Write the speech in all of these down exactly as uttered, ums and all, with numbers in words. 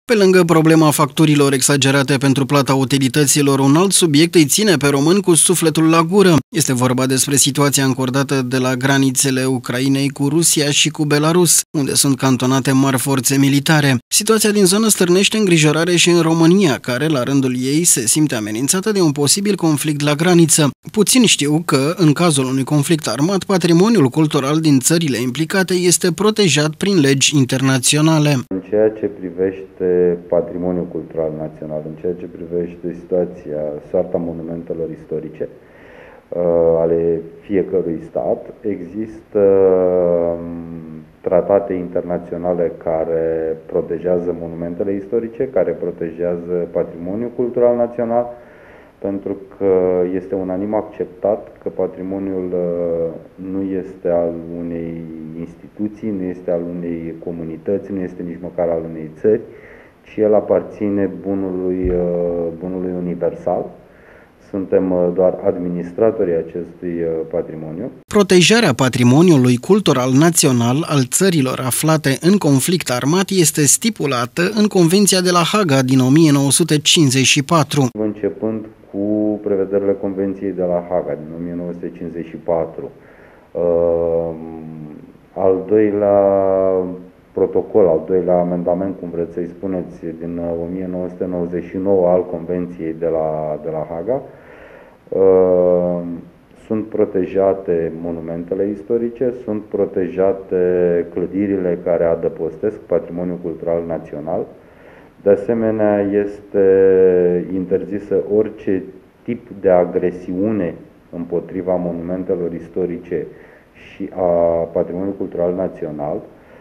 Pe lângă problema facturilor exagerate pentru plata utilităților, un alt subiect îi ține pe români cu sufletul la gură. Este vorba despre situația încordată de la granițele Ucrainei cu Rusia și cu Belarus, unde sunt cantonate mari forțe militare. Situația din zonă stârnește îngrijorare și în România, care, la rândul ei, se simte amenințată de un posibil conflict la graniță. Puțin știu că, în cazul unui conflict armat, patrimoniul cultural din țările implicate este protejat prin legi internaționale. În ceea ce privește patrimoniul cultural național, în ceea ce privește situația, soarta monumentelor istorice uh, ale fiecărui stat, există tratate internaționale care protejează monumentele istorice, care protejează patrimoniul cultural național, pentru că este unanim acceptat că patrimoniul nu este al unei instituții, nu este al unei comunități, nu este nici măcar al unei țări, ci el aparține bunului, bunului universal. Suntem doar administratorii acestui patrimoniu. Protejarea patrimoniului cultural național al țărilor aflate în conflict armat este stipulată în Convenția de la Haga din o mie nouă sute cincizeci și patru. Începând cu prevederile Convenției de la Haga din o mie nouă sute cincizeci și patru. Uh, al doilea protocol, al doilea amendament, cum vreți să-i spuneți, din o mie nouă sute nouăzeci și nouă al Convenției de la, de la Haga. Uh, sunt protejate monumentele istorice, sunt protejate clădirile care adăpostesc patrimoniul cultural național. De asemenea, este interzisă orice tip de agresiune împotriva monumentelor istorice și a patrimoniului cultural național.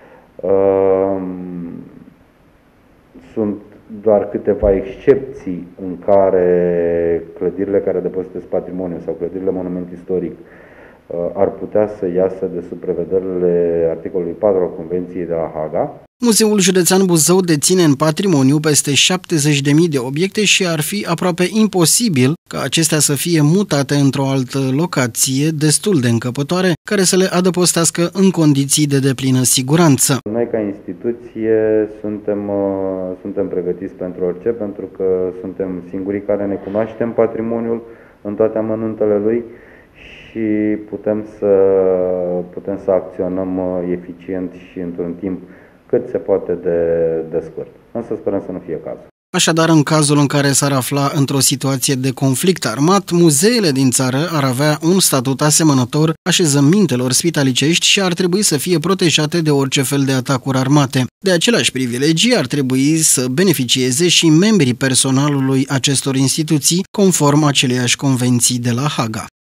Sunt doar câteva excepții în care clădirile care depozitesc patrimoniu sau clădirile monument istoric ar putea să iasă de sub prevederile articolului patru al Convenției de la Haga. Muzeul Județean Buzău deține în patrimoniu peste șaptezeci de mii de obiecte și ar fi aproape imposibil ca acestea să fie mutate într-o altă locație destul de încăpătoare, care să le adăpostească în condiții de deplină siguranță. Noi, ca instituție, suntem, suntem pregătiți pentru orice, pentru că suntem singurii care ne cunoaștem patrimoniul în toate amănuntele lui și putem să, putem să acționăm eficient și într-un timp cât se poate de, de scurt. Însă sperăm să nu fie cazul. Așadar, în cazul în care s-ar afla într-o situație de conflict armat, muzeele din țară ar avea un statut asemănător așezămintelor spitalicești și ar trebui să fie protejate de orice fel de atacuri armate. De aceleași privilegii ar trebui să beneficieze și membrii personalului acestor instituții, conform aceleiași convenții de la Haga.